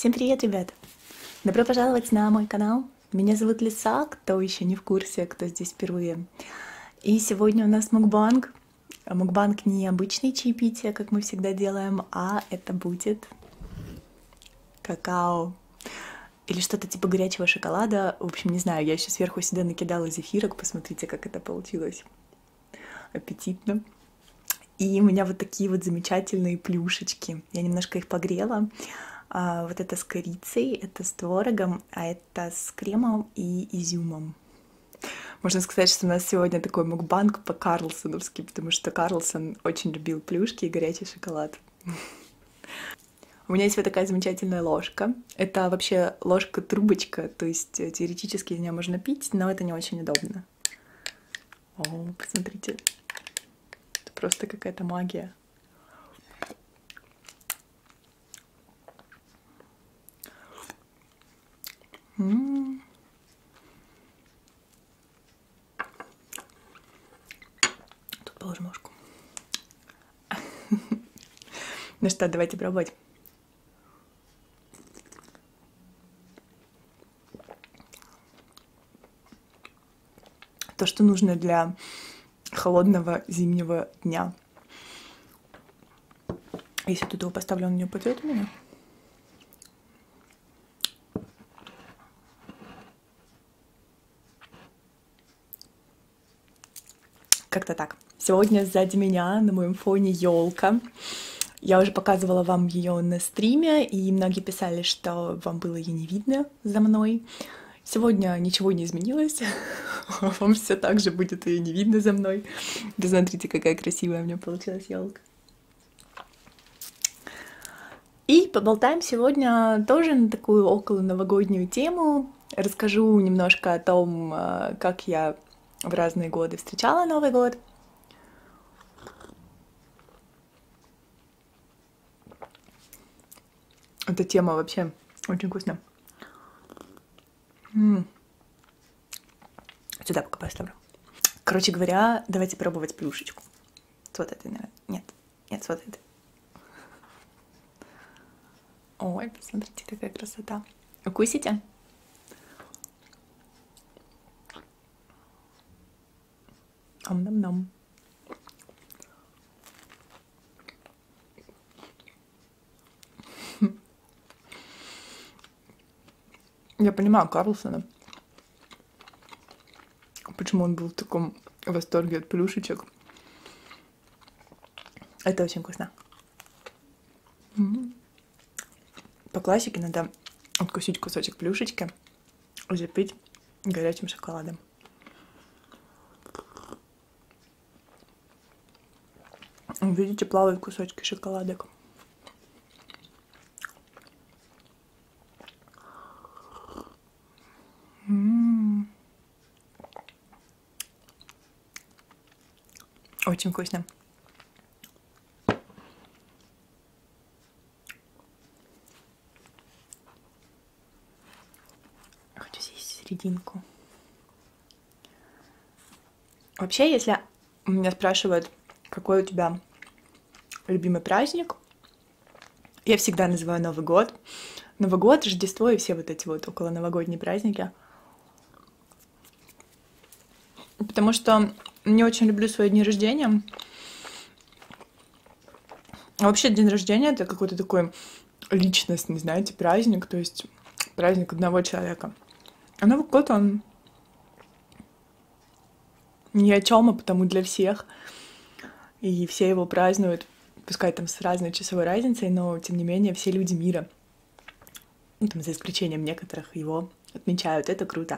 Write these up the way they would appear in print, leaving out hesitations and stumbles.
Всем привет, ребят! Добро пожаловать на мой канал. Меня зовут Лиса, кто еще не в курсе, кто здесь впервые. И сегодня у нас мукбанг. Мукбанг не обычный чаепитие, как мы всегда делаем, а это будет какао. Или что-то типа горячего шоколада. В общем, не знаю, я еще сверху сюда накидала зефирок. Посмотрите, как это получилось. Аппетитно. И у меня вот такие вот замечательные плюшечки. Я немножко их погрела. Вот это с корицей, это с творогом, а это с кремом и изюмом. Можно сказать, что у нас сегодня такой мукбанг по-карлсоновски, потому что Карлсон очень любил плюшки и горячий шоколад. У меня есть вот такая замечательная ложка. Это вообще ложка-трубочка, то есть теоретически из нее можно пить, но это не очень удобно. О, посмотрите. Это просто какая-то магия. Тут положим ложку. Ну что, давайте пробовать. То, что нужно для холодного зимнего дня. Если тут его поставлю, он не упадет у меня. Как-то так. Сегодня сзади меня на моем фоне елка. Я уже показывала вам ее на стриме, и многие писали, что вам было ее не видно за мной. Сегодня ничего не изменилось. Вам все так же будет ее не видно за мной. Посмотрите, какая красивая у меня получилась елка. И поболтаем сегодня тоже на такую около новогоднюю тему. Расскажу немножко о том, как я в разные годы встречала Новый год. Эта тема вообще очень вкусная. Сюда пока поставлю. Короче говоря, давайте пробовать плюшечку. С вот этой, наверное. Нет, с вот этой. Ой, посмотрите, какая красота. Укусите? Ам-нам-нам. Я понимаю Карлсона. Почему он был в таком восторге от плюшечек. Это очень вкусно. По классике надо откусить кусочек плюшечки и запить горячим шоколадом. Видите, плавают кусочки шоколадок. Очень вкусно. Хочу съесть серединку. Вообще, если меня спрашивают, какой у тебя любимый праздник, я всегда называю Новый год. Новый год, Рождество и все вот эти вот околоновогодние праздники. Потому что не очень люблю свои дни рождения. А вообще день рождения — это какой-то такой личностный, знаете, праздник, то есть праздник одного человека. А Новый год, он ни о чем, а потому для всех. И все его празднуют, пускай там с разной часовой разницей, но тем не менее все люди мира, ну, там, за исключением некоторых, его отмечают. Это круто.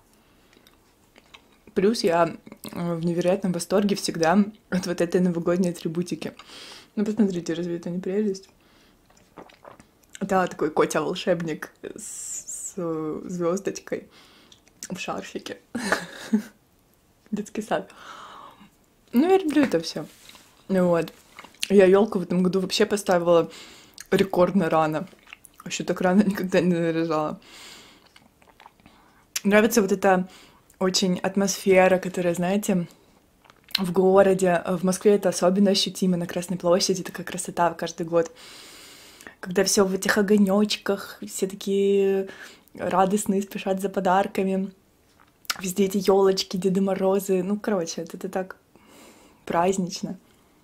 Плюс я в невероятном восторге всегда от вот этой новогодней атрибутики. Ну, посмотрите, разве это не прелесть? Да, такой котя-волшебник с звездочкой в шарфике. Детский сад. Ну, я люблю это все. Вот. Я елку в этом году вообще поставила рекордно рано. Вообще так рано никогда не наряжала. Нравится вот эта очень атмосфера, которая, знаете, в городе. В Москве это особенно ощутимо, на Красной площади такая красота каждый год. когда все в этих огонечках, все такие радостные, спешат за подарками. Везде эти елочки, Деды Морозы. Ну, короче, это так празднично.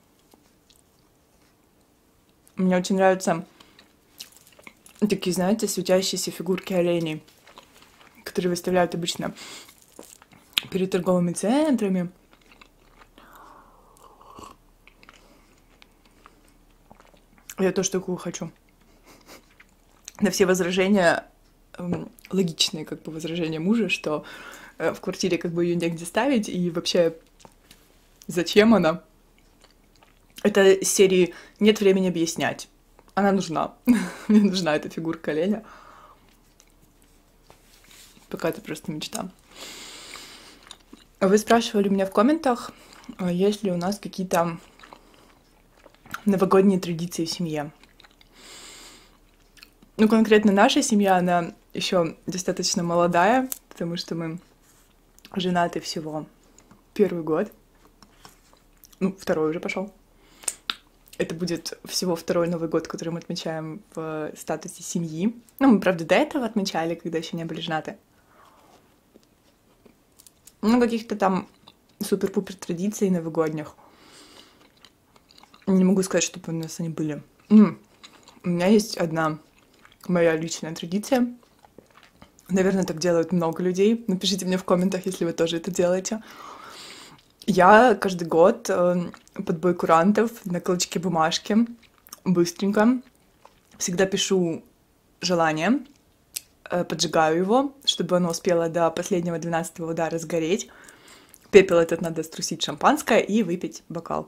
Мне очень нравятся такие, знаете, светящиеся фигурки оленей, которые выставляют обычно перед торговыми центрами. Я тоже такую хочу. На все возражения, логичные как бы возражения мужа, что в квартире как бы ее негде ставить, и вообще зачем она? Это из серии «Нет времени объяснять». Она нужна. Мне нужна эта фигурка оленя. Пока это просто мечта. Вы спрашивали меня в комментах, есть ли у нас какие-то новогодние традиции в семье. Ну, конкретно наша семья, она еще достаточно молодая, потому что мы женаты всего 1 год. Ну, 2 уже пошел. Это будет всего 2-й Новый год, который мы отмечаем в статусе семьи. Ну, мы, правда, до этого отмечали, когда еще не были женаты. Ну, каких-то там супер-пупер традиций новогодних. Не могу сказать, чтобы у нас они были. У меня есть одна моя личная традиция. Наверное, так делают много людей. Напишите мне в комментах, если вы тоже это делаете. Я каждый год под бой курантов на клочке бумажки быстренько всегда пишу желание, поджигаю его, чтобы оно успело до последнего 12-го удара сгореть. Пепел этот надо струсить в шампанское и выпить бокал.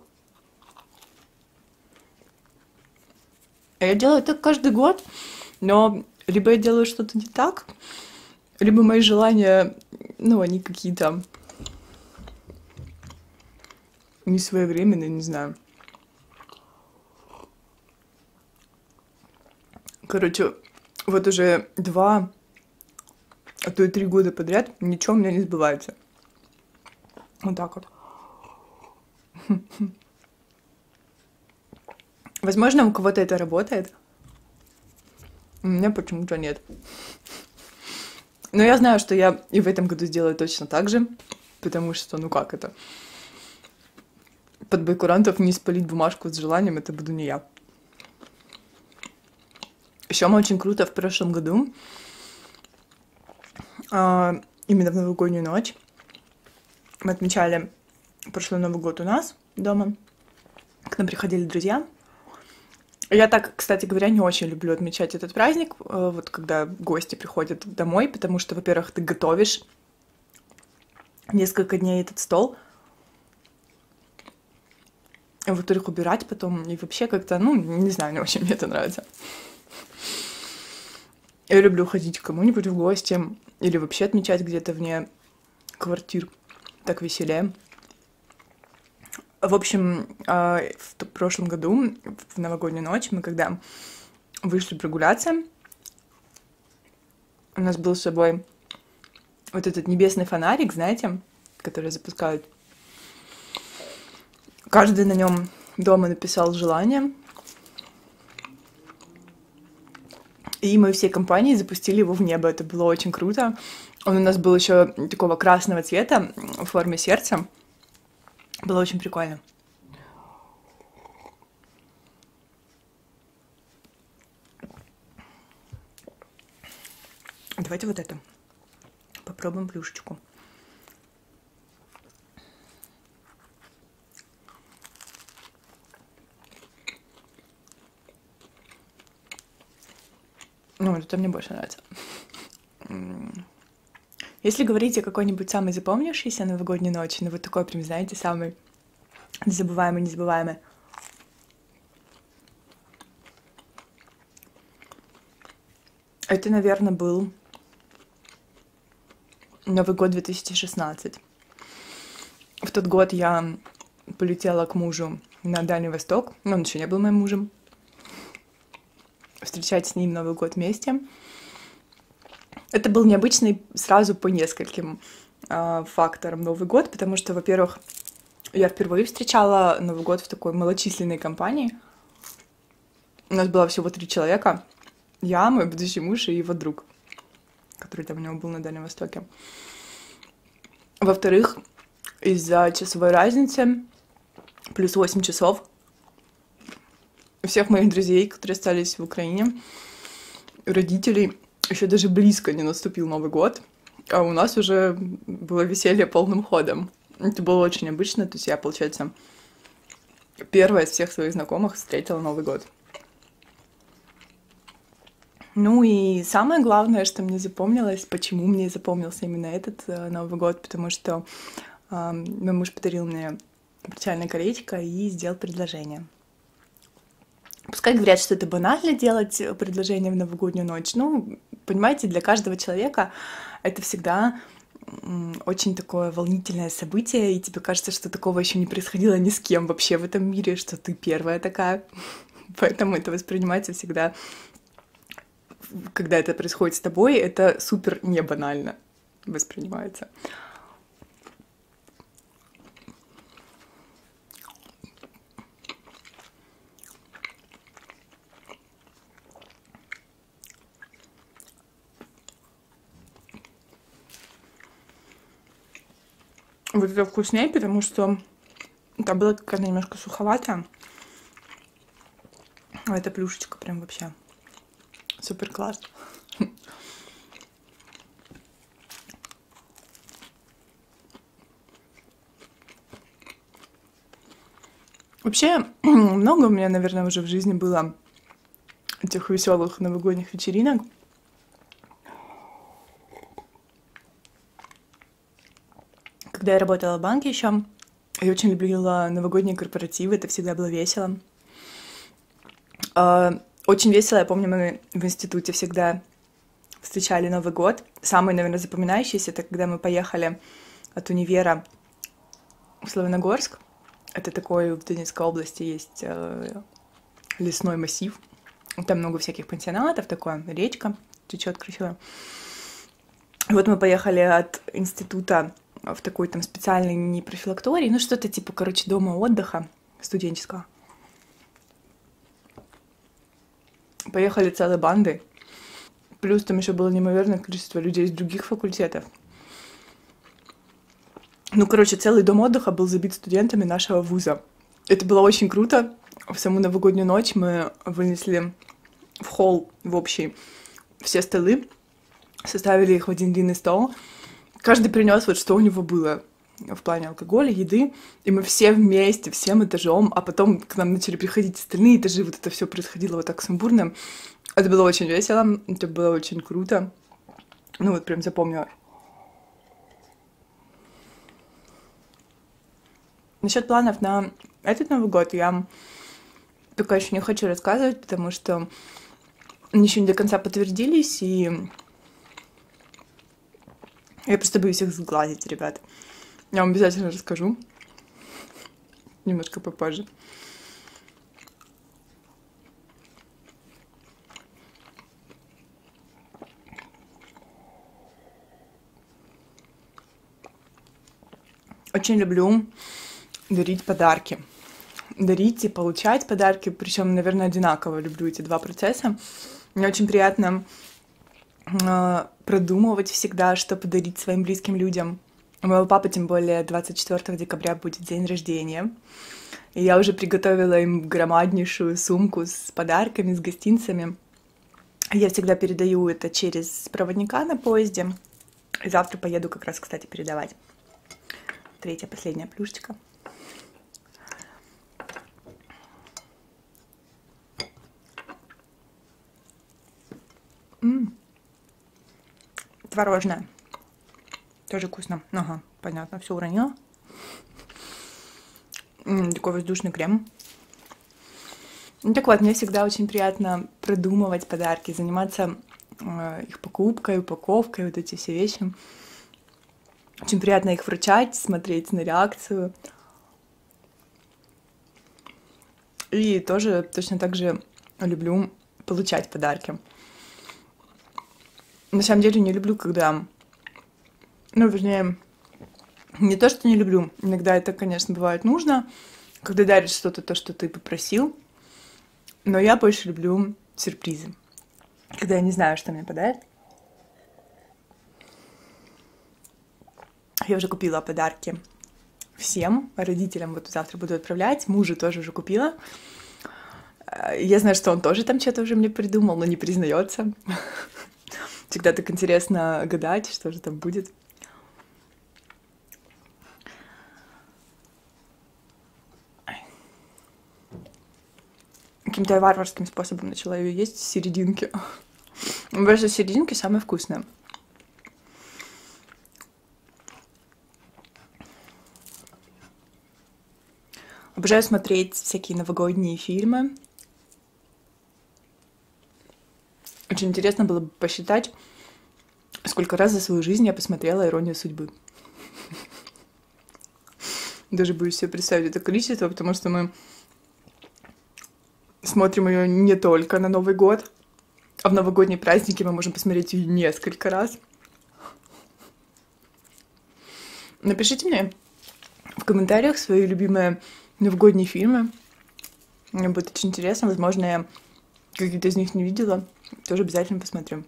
Я делаю так каждый год, но либо я делаю что-то не так, либо мои желания, ну, они какие-то не своевременные, не знаю. Короче, вот уже 2, а то и 3 года подряд ничего у меня не сбывается. Вот так вот. Возможно, у кого-то это работает. У меня почему-то нет. Но я знаю, что я и в этом году сделаю точно так же, потому что, ну как это? Под бой курантов не спалить бумажку с желанием, это буду не я. Еще мы очень круто в прошлом году, именно в новогоднюю ночь, мы отмечали прошлый Новый год у нас дома. К нам приходили друзья. Я так, кстати говоря, не очень люблю отмечать этот праздник, вот когда гости приходят домой, потому что, во-первых, ты готовишь несколько дней этот стол, а во-вторых, убирать потом, и вообще как-то, ну, не знаю, не очень мне это нравится. Я люблю ходить к кому-нибудь в гости или вообще отмечать где-то вне квартир, так веселее. В общем, в прошлом году, в новогоднюю ночь, мы когда вышли прогуляться, у нас был с собой вот этот небесный фонарик, знаете, который запускают. Каждый на нем дома написал желание. И мы всей компанией запустили его в небо. Это было очень круто. Он у нас был еще такого красного цвета в форме сердца. Было очень прикольно. Давайте вот это. Попробуем плюшечку. Ну, это мне больше нравится. Если говорить о какой-нибудь самой запомнившейся новогодней ночи, ну вот такой прям, знаете, самый незабываемый, незабываемый. Это, наверное, был Новый год 2016. В тот год я полетела к мужу на Дальний Восток, но он еще не был моим мужем. Встречать с ним Новый год вместе. Это был необычный сразу по нескольким факторам Новый год, потому что, во-первых, я впервые встречала Новый год в такой малочисленной компании. У нас было всего 3 человека. Я, мой будущий муж и его друг, который там у него был на Дальнем Востоке. Во-вторых, из-за часовой разницы, плюс 8 часов, у всех моих друзей, которые остались в Украине, родителей, еще даже близко не наступил Новый год, а у нас уже было веселье полным ходом. Это было очень обычно, то есть я, получается, первая из всех своих знакомых встретила Новый год. Ну и самое главное, что мне запомнилось, почему мне запомнился именно этот Новый год, потому что мой муж подарил мне обручальное колечко и сделал предложение. Пускай говорят, что это банально делать предложение в новогоднюю ночь. Ну, понимаете, для каждого человека это всегда очень такое волнительное событие, и тебе кажется, что такого еще не происходило ни с кем вообще в этом мире, что ты первая такая. Поэтому это воспринимается всегда, когда это происходит с тобой, это супер не банально воспринимается. Вот это вкуснее, потому что там была какая-то немножко суховатая. А эта плюшечка прям вообще супер класс. Вообще, много у меня, наверное, уже в жизни было этих веселых новогодних вечеринок. Когда я работала в банке еще, я очень любила новогодние корпоративы, это всегда было весело. Очень весело, я помню, мы в институте всегда встречали Новый год. Самый, наверное, запоминающийся, это когда мы поехали от универа в Славяногорск. Это такой в Донецкой области есть лесной массив. Там много всяких пансионатов, такое, речка течет красиво. Вот мы поехали от института в такой там специальный не профилакторий, ну что-то типа, короче, дома отдыха студенческого. Поехали целой бандой. Плюс там еще было неимоверное количество людей из других факультетов. Ну, короче, целый дом отдыха был забит студентами нашего вуза. Это было очень круто. В саму новогоднюю ночь мы вынесли в холл, в общий, все столы, составили их в один длинный стол. Каждый принес вот что у него было в плане алкоголя, еды, и мы все вместе, всем этажом, а потом к нам начали приходить остальные этажи, вот это все происходило вот так сумбурно. Это было очень весело, это было очень круто. Ну вот прям запомнила. Насчет планов на этот Новый год я пока еще не хочу рассказывать, потому что они еще не до конца подтвердились, и я просто боюсь их сглазить, ребят. Я вам обязательно расскажу. Немножко попозже. Очень люблю дарить подарки. Дарить и получать подарки, причем, наверное, одинаково люблю эти два процесса. Мне очень приятно продумывать всегда, что подарить своим близким людям. У моего папы, тем более, 24 декабря будет день рождения. И я уже приготовила им громаднейшую сумку с подарками, с гостинцами. Я всегда передаю это через проводника на поезде. И завтра поеду как раз, кстати, передавать. Третья, последняя плюшечка. Творожная. Тоже вкусно. Ага, понятно, все уронила. Такой воздушный крем. Ну так вот, мне всегда очень приятно продумывать подарки, заниматься их покупкой, упаковкой, вот эти все вещи. Очень приятно их вручать, смотреть на реакцию. И тоже точно так же люблю получать подарки. На самом деле не люблю, когда... Ну, вернее, не то, что не люблю. Иногда это, конечно, бывает нужно, когда даришь что-то, то, что ты попросил. Но я больше люблю сюрпризы, когда я не знаю, что мне подарят. Я уже купила подарки всем родителям, вот завтра буду отправлять, мужу тоже уже купила. Я знаю, что он тоже там что-то уже мне придумал, но не признается. Всегда так интересно гадать, что же там будет. Каким-то варварским способом начала ее есть с серединки. Просто с серединки самое вкусное. Обожаю смотреть всякие новогодние фильмы. Очень интересно было бы посчитать, сколько раз за свою жизнь я посмотрела «Иронию судьбы». Даже боюсь себе представить это количество, потому что мы смотрим ее не только на Новый год, а в новогодние праздники мы можем посмотреть ее несколько раз. Напишите мне в комментариях свои любимые новогодние фильмы. Мне будет очень интересно. Возможно, я какие-то из них не видела. Тоже обязательно посмотрю.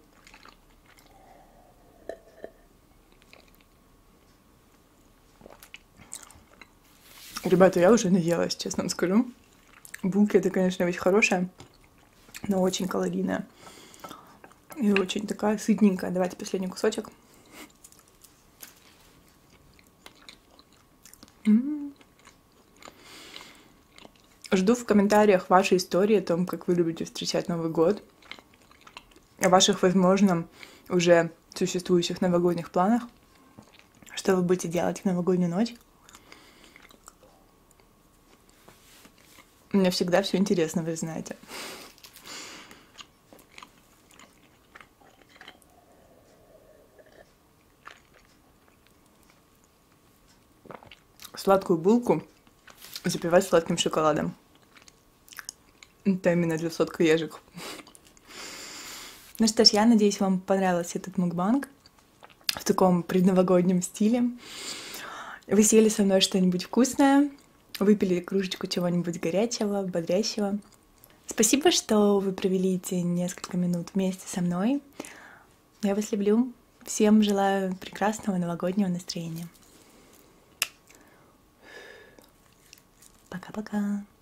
Ребята, я уже наелась, честно вам скажу. Булки это, конечно, очень хорошая, но очень калорийная. И очень такая сытненькая. Давайте последний кусочек. Жду в комментариях ваши истории о том, как вы любите встречать Новый год, о ваших, возможно, уже существующих новогодних планах, что вы будете делать в новогоднюю ночь. Мне всегда все интересно, вы знаете. Сладкую булку запивать сладким шоколадом. Это именно для сладкоежек. Ну что ж, я надеюсь, вам понравился этот мукбанг в таком предновогоднем стиле. Вы съели со мной что-нибудь вкусное, выпили кружечку чего-нибудь горячего, бодрящего. Спасибо, что вы провели эти несколько минут вместе со мной. Я вас люблю. Всем желаю прекрасного новогоднего настроения. Пока-пока.